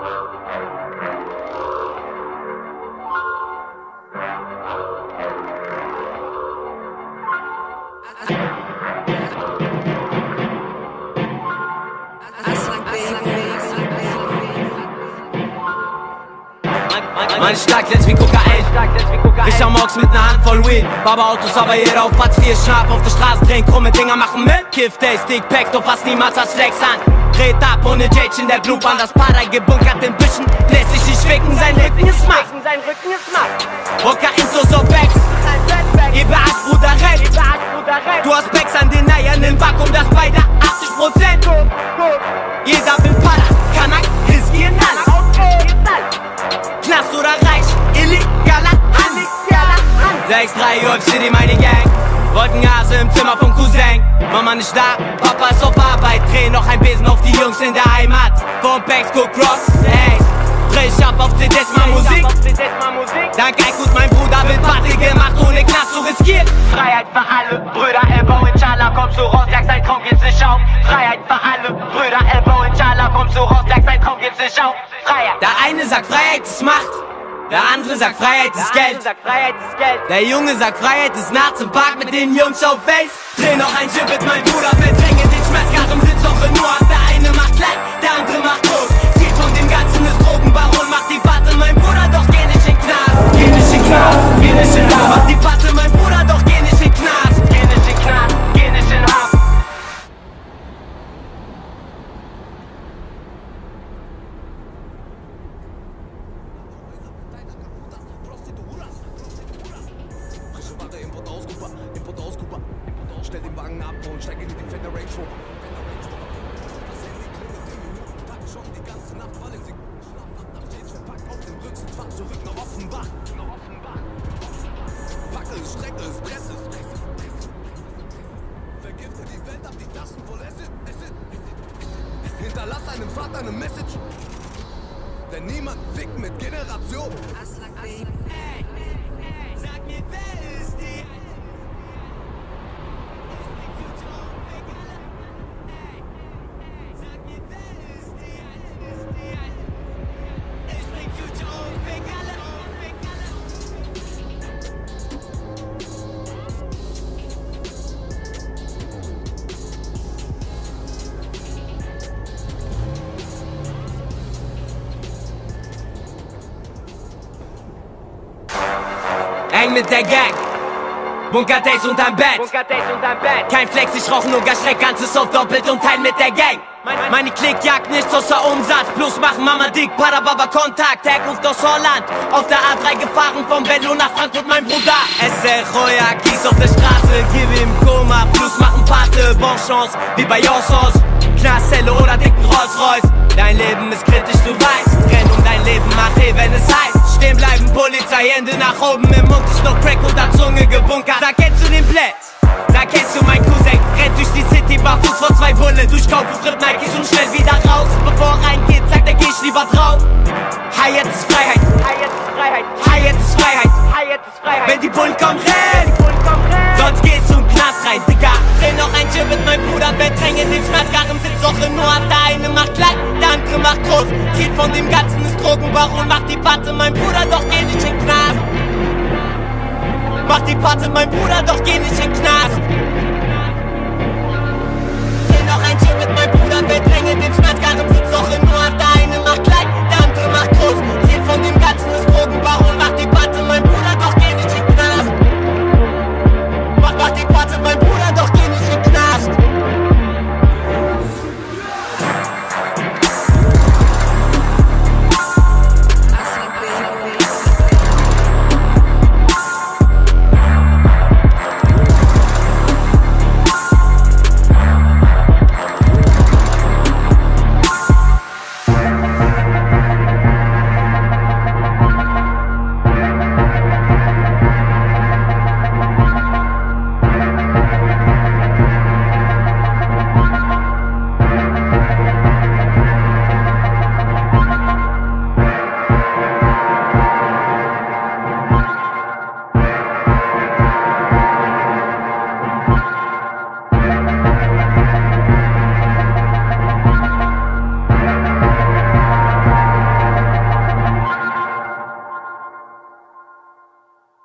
Meine Stadt jetzt wie Kokain. Ich am Ochs mit ner Handvoll Weed. Baba-Autos, aber jeder auf Platz 4 Schnapp. Auf der Straße drehen, krumme Dinger machen mit. Kiff Day, Stick Packs, doch fast niemals das Flex an. Dreht ab ohne Jage in der Blutbahn. Das Pader gebunkert in Büschen. Lässt sich nicht ficken, sein Rücken ist matt. Kokain so wächst. Gebe Acht, Bruder, recht. Du hast Packs an den Eiern im Vakuum, das bei der 80%. Jeder will Pader, Kanal, riskieren alles. Knast oder reich, illegaler Hand. 6-3 UFC City, meine Gang. Wolkenhase im Zimmer vom Cousin. Mama nicht da, Papa ist auf Arbeit. Dreh noch ein Besen auf die Jungs in der Heimat. Vom Packs, guck Rocks, ey. Dreh ich ab auf CDs mal Musik. Danke, gut, mein Bruder wird Party gemacht, ohne Knast zu riskieren. Freiheit für alle, Brüder, Elbow, Inshallah, kommst du raus, sagst dein Traum geht's nicht auf. Freiheit für alle, Brüder, Elbow, Inshallah, kommst du raus, sagst dein Traum geht's nicht auf. Freiheit. Der eine sagt Freiheit ist Macht, der andere sagt Freiheit ist Geld. Der Junge sagt Freiheit ist nachts im Park mit den Jungs auf Face. Dreh noch ein Chip mit mein Bruder, verdränge den Schmerz, gerade im Sitzwoche nur ab. Der eine macht klein, der andere macht groß. Ziel von dem Ganzen ist Drogenbaron, macht die Patte, mein Bruder, doch geh nicht in Knast. Geh nicht in Knast, geh nicht in Haft. Mach die Patte, mein Bruder, doch geh nicht in Knast. Geh nicht in Knast, geh nicht in Haft. Stell den Wagen ab und steig in die Defender Range Rover. Schon die ganze Nacht, weil sie schlafen ab nach Change verpackt auf dem Rücksitzfach zurück nach Offenbach. Wackel, Strecke, Stress ist. Vergifte die Welt ab, die Taschen voll Acid. Hinterlass deinem Vater eine Message. Denn niemand fickt mit Generation. Sag mir, wer ist die? Eng mit der Gang, Bunker-Days unterm Bett. Kein Flex, ich rauch nur Gastreck, ganzes auf doppelt und teil mit der Gang. Meine Klick jagt nichts außer Umsatz, plus machen Mama dick, Parababa Kontakt. Herkunft aus Holland, auf der A3 gefahren, vom Bello nach Frankfurt, mein Bruder. SL Roya, Kies auf der Straße, gib ihm Koma, plus machen Pate, Bonchance, wie bei Jossons. Knastzelle oder dicken Rolls-Royce. Dein Leben ist kritisch, du weißt, renn um dein Leben, mach wenn es heißt. Stehen bleiben, Polizei, Hände nach oben, im Mund ist noch Crack und der Zunge gebunkert. Da kennst du den Blitz, da kennst du mein Cousin. Rennt durch die City, barfuß vor 2 Bullen. Durchkaufe Flip Nikes und schnell wieder raus. Bevor er reingeht, sagt er, geh ich lieber drauf. Hi, jetzt ist Freiheit. Hi, jetzt ist Freiheit. Wenn die Bullen kommen, renn. Sonst gehst du in den Knast rein, Digga. Dreh noch ein Chip mit meinem Bruder, verdränge den Schmerz. Gar im Sitzwoche nur ab. Der eine macht klein, der andere macht groß. Ziel von dem Ganzen ist Drogenbaron. Macht die Patte, mein Bruder, doch geh nicht in den Knast. Mach die Patte, mein Bruder, doch geh nicht in den Knast. Dreh noch ein Chip mit meinem Bruder, verdränge den Schmerz. Gar im Sitzwoche nur ab.